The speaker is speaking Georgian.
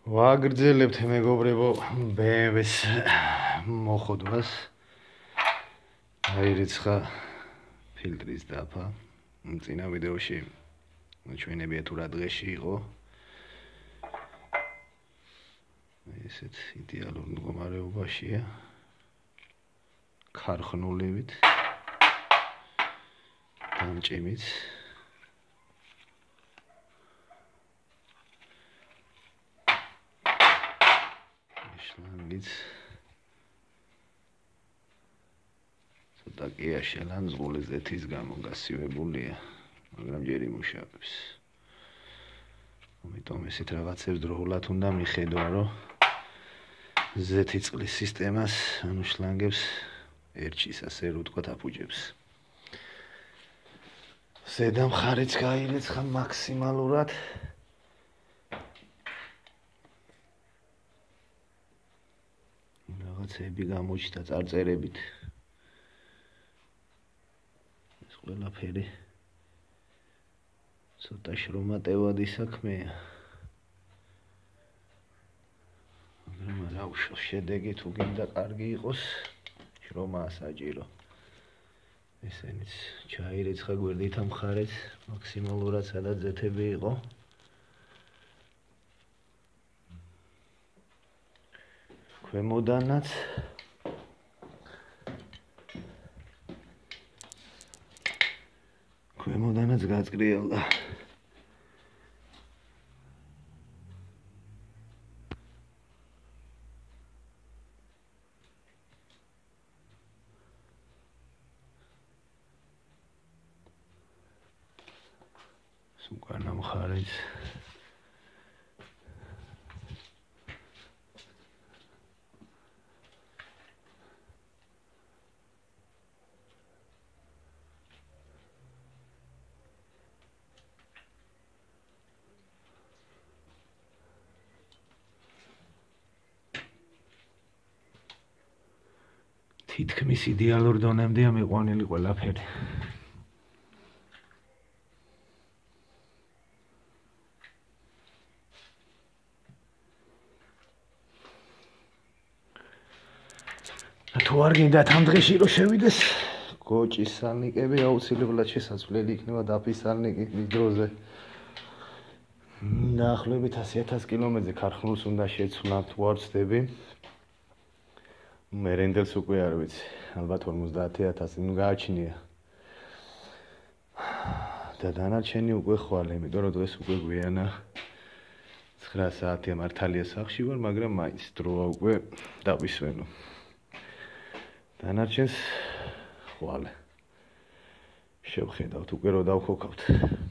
ვაგრძელებთ მეგობრებო BMW-ს მოხოდვას. აირიცხა ფილტრის დაფა. წინა ვიდეოში ჩვენებია თუ რა დღეში იყო. ესეთ იდეალურ მდგომარეობაშია. ქარხნულივით. დამჭიმით. შლანგიც ცოტა კია შელანძღული ზეთის გამო გასივებულია, მაგრამ ჯერ იმუშავებს. ამიტომ ესეთ რაღაცებს დროულად უნდა მიხედვა, რომ ზეთი წყლის სისტემას, ანუ შლანგებს ერჩის, ასე რომ ვთქვათ, აფუჭებს. ზედა მხარეც გაირიცხა მაქსიმალურად. რაღაცები გამოჩნდა წარწერებით. ეს ყველაფერი ცოტა შრომატევადი საქმეა. მაგრამ რა უშავს შედეგი თუ გინდა კარგი იყოს, შრომაა საჭირო. ესენიც ჩაირიცხა გვერდითა მხარეთ, მაქსიმალურად სადაც ზეთები იყო. ქვემოდანაც გაწკრიალდა. უკანა მხარეს თითქმის იდეალურ დონემდეა მიყვანილი ყველაფერი. თუ არ გინდათ ამ დღეში რომ შევიდეს გოჭის სალნიკები, აუცილებლად შესაძლებელი იქნება დაფის სალნიკი მის დროზე. დაახლოებით 100,000 კილომეტრზე ქარხნულს უნდა შეცვლათ, თუ არ ვცდები. მერენდელს უკვე არ ვიცი, ალბათ 50,000 ნუ გააჩნია. და დანარჩენი უკვე ხვალ, იმიტომ რომ დღეს უკვე გვიანა 9 საათია მართალია სახლში ვარ, მაგრამ მაინც დროა უკვე დავისვენო. დანარჩენს ხვალ. შევხედავთ უკვე რომ დავქოქავთ.